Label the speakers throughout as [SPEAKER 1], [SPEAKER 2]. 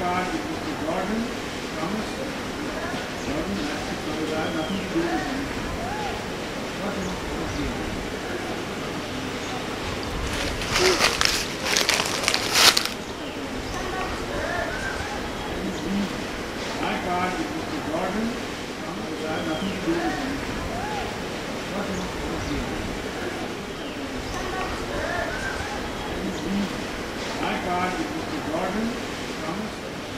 [SPEAKER 1] card is Mr. Jordan Thomas. Jordan, that's it. So I have nothing to do with him. My card is Mr. Jordan Thomas. I have nothing to do with him. My card is Mr. Jordan Thomas.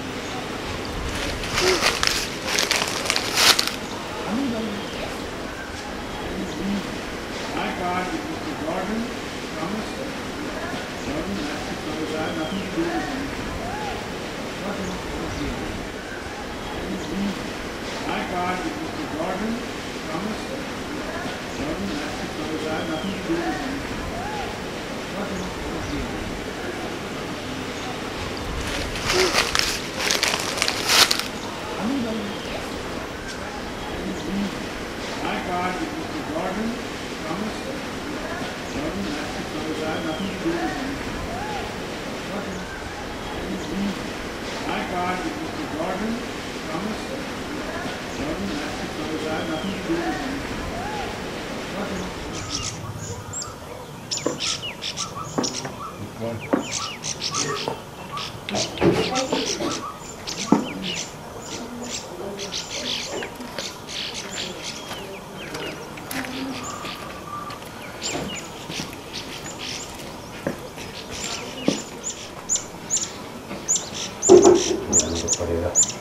[SPEAKER 1] My card is Mr. Jordan Thomas. Jordan, that's it. So I have nothing to do with him. My card is Mr. Jordan Thomas. Jordan, that's it. So I have nothing to do with him. My card is Mr. Jordan Thomas. Jordan, that's it. So I have nothing to do with him. My card is Mr. Jordan Thomas. Jordan, that's it. So I have nothing to do with him.
[SPEAKER 2] पड़ेगा।